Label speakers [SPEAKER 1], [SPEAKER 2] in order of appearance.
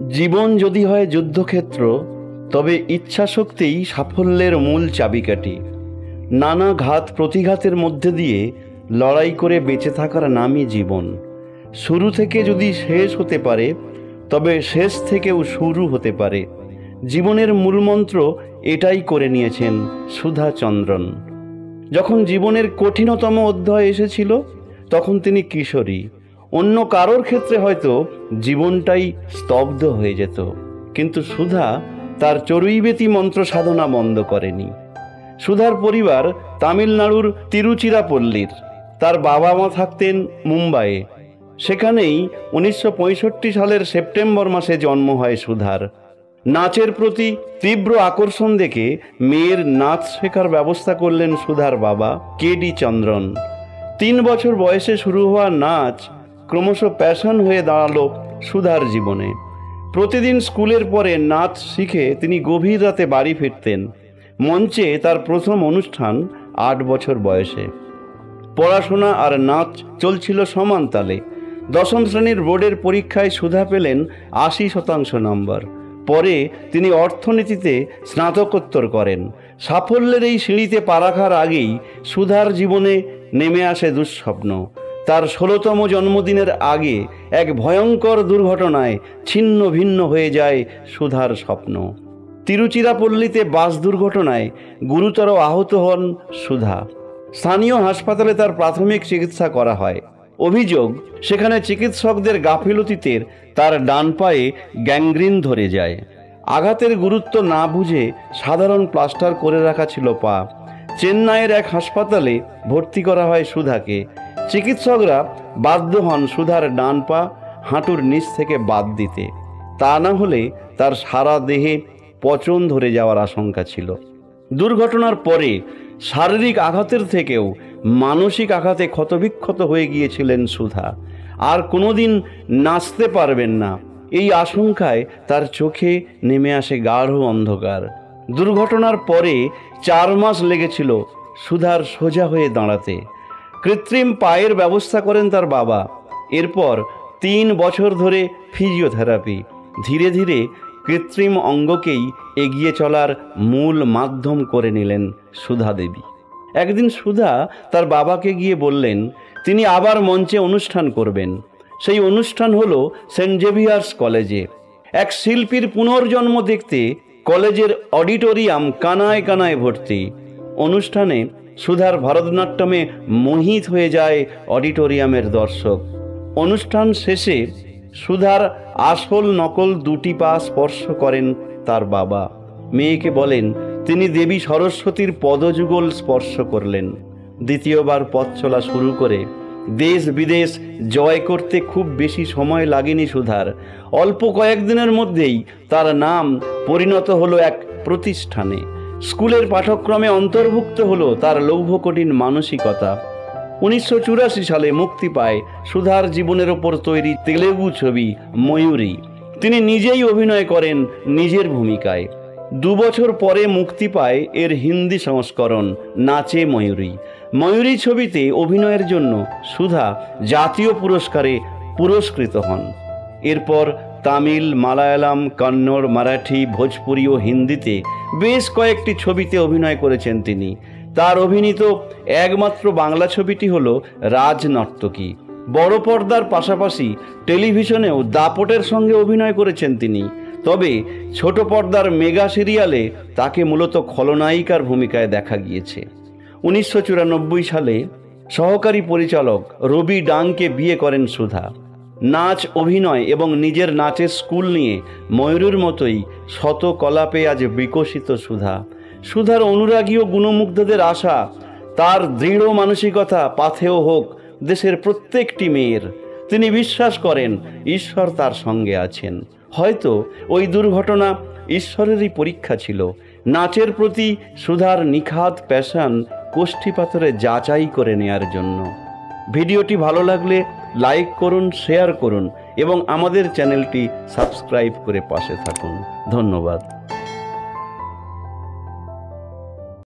[SPEAKER 1] জীবন যদি হয় যুদ্ধক্ষেত্র, তবে ইচ্ছাশক্তিই সাফল্যের মূল চাবিকাঠি। নানা ঘাত প্রতিঘাতের মধ্যে দিয়ে লড়াই করে বেঁচে থাকার নামই জীবন। শুরু থেকে যদি শেষ হতে পারে, তবে শেষ থেকেও শুরু হতে পারে। জীবনের মূলমন্ত্র এটাই করে নিয়েছেন সুধা চন্দ্রন। যখন জীবনের কঠিনতম অধ্যায় এসেছিল, তখন তিনি কিশোরী। অন্য কারোর ক্ষেত্রে হয়তো জীবনটাই স্তব্ধ হয়ে যেত, কিন্তু সুধা তার চড়ুইবেতি মন্ত্র সাধনা বন্ধ করেনি। সুধার পরিবার তামিলনাড়ুর তিরুচিরাপল্লীর। তার বাবা মা থাকতেন মুম্বাইয়ে। সেখানেই 1965 সালের সেপ্টেম্বর মাসে জন্ম হয় সুধার। নাচের প্রতি তীব্র আকর্ষণ দেখে মেয়ের নাচ শেখার ব্যবস্থা করলেন সুধার বাবা কেডি চন্দ্রন। 3 বছর বয়সে শুরু হওয়া নাচ ক্রমশ প্যাশন হয়ে দাঁড়ালো সুধার জীবনে। প্রতিদিন স্কুলের পরে নাচ শিখে তিনি গভীর রাতে বাড়ি ফিরতেন। মঞ্চে তার প্রথম অনুষ্ঠান 8 বছর বয়সে। পড়াশোনা আর নাচ চলছিল সমান তালে। 10ম শ্রেণীর বোর্ডের পরীক্ষায় সুধা পেলেন 80% নম্বর। পরে তিনি অর্থনীতিতে স্নাতকোত্তর করেন। সাফল্যের এই সিঁড়িতে পা রাখার আগেই সুধার জীবনে নেমে আসে দুঃস্বপ্ন। তার 16তম জন্মদিনের আগে এক ভয়ঙ্কর দুর্ঘটনায় ছিন্ন ভিন্ন হয়ে যায় সুধার স্বপ্ন। তিরুচিরাপল্লীতে বাস দুর্ঘটনায় গুরুতর আহত হন সুধা। স্থানীয় হাসপাতালে তার প্রাথমিক চিকিৎসা করা হয়। অভিযোগ, সেখানে চিকিৎসকদের গাফিলতিতে তার ডান পায়ে গ্যাংগ্রিন ধরে যায়। আঘাতের গুরুত্ব না বুঝে সাধারণ প্লাস্টার করে রাখা ছিল পা। চেন্নাইয়ের এক হাসপাতালে ভর্তি করা হয় সুধাকে। চিকিৎসকরা বাধ্য হন সুধার ডান পা হাঁটুর নিচ থেকে বাদ দিতে। তা না হলে তার সারা দেহে পচন ধরে যাওয়ার আশঙ্কা ছিল। দুর্ঘটনার পরে শারীরিক আঘাতের থেকেও মানসিক আঘাতে ক্ষতবিক্ষত হয়ে গিয়েছিলেন সুধা। আর কোনোদিন নাচতে পারবেন না, এই আশঙ্কায় তার চোখে নেমে আসে গাঢ় অন্ধকার। দুর্ঘটনার পরে 4 মাস লেগেছিল সুধার সোজা হয়ে দাঁড়াতে। কৃত্রিম পায়ের ব্যবস্থা করেন তার বাবা। এরপর 3 বছর ধরে ফিজিওথেরাপি। ধীরে ধীরে কৃত্রিম অঙ্গকেই এগিয়ে চলার মূল মাধ্যম করে নিলেন সুধা দেবী। একদিন সুধা তার বাবাকে গিয়ে বললেন তিনি আবার মঞ্চে অনুষ্ঠান করবেন। সেই অনুষ্ঠান হলো সেন্ট জেভিয়ার্স কলেজে। এক শিল্পীর পুনর্জন্ম দেখতে কলেজের অডিটোরিয়াম কানায় কানায় ভর্তি। অনুষ্ঠানে সুধার ভরতনাট্যমে মোহিত হয়ে যায় অডিটোরিয়ামের দর্শক। অনুষ্ঠান শেষে সুধার আসল নকল 2টি পা স্পর্শ করেন তার বাবা। মেয়েকে বলেন তিনি দেবী সরস্বতীর পদযুগল স্পর্শ করলেন। দ্বিতীয়বার পথ চলা শুরু করে দেশ বিদেশ জয় করতে খুব বেশি সময় লাগেনি সুধার। অল্প কয়েকদিনের মধ্যেই তার নাম পরিণত হলো এক প্রতিষ্ঠানে। স্কুলের পাঠ্যক্রমে অন্তর্ভুক্ত হলো তার লৌহকঠিন মানসিকতা। 1984 সালে মুক্তি পায় সুধার জীবনের ওপর তৈরি তেলেগু ছবি ময়ূরী। তিনি নিজেই অভিনয় করেন নিজের ভূমিকায়। 2 বছর পরে মুক্তি পায় এর হিন্দি সংস্করণ নাচে ময়ূরী। ময়ূরী ছবিতে অভিনয়ের জন্য সুধা জাতীয় পুরস্কারে পুরস্কৃত হন। এরপর তামিল, মালায়ালাম, কন্নড়, মারাঠি, ভোজপুরি ও হিন্দিতে বেশ কয়েকটি ছবিতে অভিনয় করেছেন তিনি। তার অভিনীত একমাত্র বাংলা ছবিটি হলো রাজনর্তকী। বড় পর্দার পাশাপাশি টেলিভিশনেও দাপটের সঙ্গে অভিনয় করেছেন তিনি। তবে ছোট পর্দার মেগা সিরিয়ালে তাকে মূলত খলনায়িকার ভূমিকায় দেখা গিয়েছে। 1994 সালে সহকারী পরিচালক রবি ডাংকে বিয়ে করেন সুধা। নাচ, অভিনয় এবং নিজের নাচের স্কুল নিয়ে ময়ূরীর মতোই শত কলাপে আজ বিকশিত সুধা। সুধার অনুরাগী ও গুণমুগ্ধদের আশা, তার দৃঢ় মানসিকতা পাথেয় হোক দেশের প্রত্যেকটি মেয়ের। তিনি বিশ্বাস করেন ঈশ্বর তার সঙ্গে আছেন। হয়তো ওই দুর্ঘটনা ঈশ্বরেরই পরীক্ষা ছিল। নাচের প্রতি সুধার নিখাদ প্যাশন কোষ্ঠীপাথরে যাচাই করে নেয়ার জন্য। ভিডিওটি ভালো লাগলে লাইক করুন, শেয়ার করুন এবং আমাদের চ্যানেলটি সাবস্ক্রাইব করে পাশে থাকুন। ধন্যবাদ।